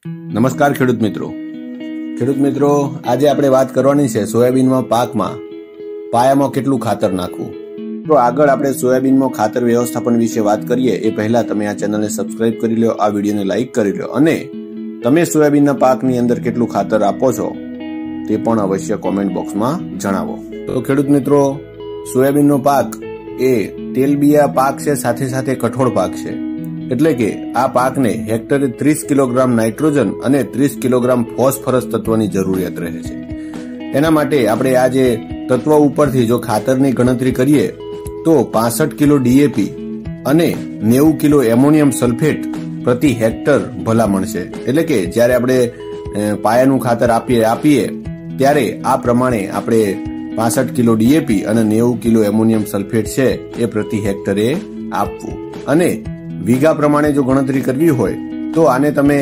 નમસ્કાર ખેડૂત મિત્રો, આજે આપણે વાત કરવાની છે સોયાબીનમાં પાકમાં પાયામાં કેટલું ખાતર નાખવું. તો આગળ આપણે સોયાબીનમાં ખાતર વ્યવસ્થાપન વિશે વાત કરીએ એ પહેલા તમે આ ચેનલને સબસ્ક્રાઇબ કરી લો, આ વિડીયોને લાઇક કરી લો અને તમે સોયાબીનના પાકની અંદર કેટલું ખાતર આપો છો તે પણ અવશ્ય કોમેન્ટ બોક્સમાં જણાવો. તો ખેડૂત મિત્રો, સોયાબીનનો પાક એ તેલબિયા પાક છે, સાથે સાથે કઠોળ પાક છે. એટલે કે આ પાકને હેક્ટરે 30 કિલોગ્રામ નાઇટ્રોજન અને 30 કિલોગ્રામ ફોસ્ફરસ તત્વની જરૂરિયાત રહે છે. એના માટે આપણે આ જે તત્વ ઉપરથી જો ખાતરની ગણતરી કરીએ તો 65 કિલો ડીએપી અને 90 કિલો એમોનિયમ સલ્ફેટ પ્રતિ હેક્ટર ભલામણ છે. એટલે કે જ્યારે આપણે પાયાનું ખાતર આપીએ ત્યારે આ પ્રમાણે આપણે 65 કિલો ડીએપી અને 90 કિલો એમોનિયમ સલ્ફેટ છે એ પ્રતિ હેક્ટરે આપવું. અને વીઘા પ્રમાણે જો ગણતરી કરવી હોય તો આને તમે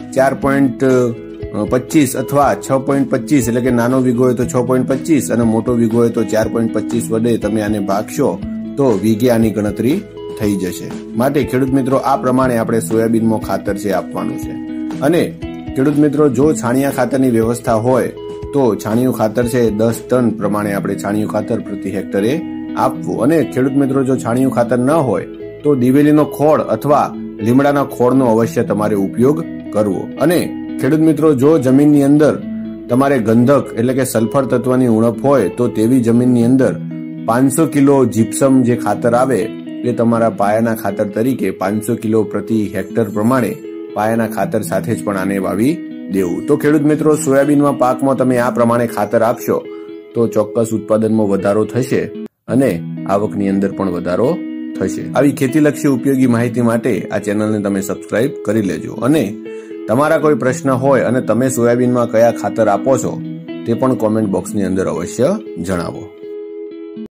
4.25 અથવા 6.25 એટલે કે નાનો વીઘો હોય તો 6.25 અને મોટો વીઘો હોય તો 4.25 વડે તમે આને ભાગશો તો વીઘે આની ગણતરી થઈ જશે. માટે ખેડૂત મિત્રો, આ પ્રમાણે આપણે સોયાબીનમાં ખાતર છે આપવાનું છે. અને ખેડૂત મિત્રો, જો છાણિયા ખાતરની વ્યવસ્થા હોય તો છાણિયું ખાતર છે 10 ટન પ્રમાણે આપણે છાણિયું ખાતર પ્રતિ હેક્ટરે આપવું. અને ખેડૂત મિત્રો, જો છાણિયું ખાતર ન હોય તો દિવેલીનો ખોળ અથવા લીમડાના ખોળનો અવશ્ય તમારે ઉપયોગ કરવો. અને ખેડૂત મિત્રો, જો જમીનની અંદર તમારે ગંધક એટલે કે સલ્ફર તત્વની ઉણપ હોય તો તેવી જમીનની અંદર 500 કિલો જીપ્સમ જે ખાતર આવે એ તમારા પાયાના ખાતર તરીકે 500 કિલો પ્રતિ હેક્ટર પ્રમાણે પાયાના ખાતર સાથે જ પણ આને વાવી દેવું. તો ખેડૂત મિત્રો, સોયાબીનમાં પાકમાં તમે આ પ્રમાણે ખાતર આપશો તો ચોક્કસ ઉત્પાદનમાં વધારો થશે અને આવકની અંદર પણ વધારો થશે. આવી ખેતીલક્ષી ઉપયોગી માહિતી માટે આ ચેનલને તમે સબસ્ક્રાઇબ કરી લેજો. અને તમારા કોઈ પ્રશ્ન હોય અને તમે સોયાબીનમાં કયા ખાતર આપો છો તે પણ કોમેન્ટ બોક્સની અંદર અવશ્ય જણાવો.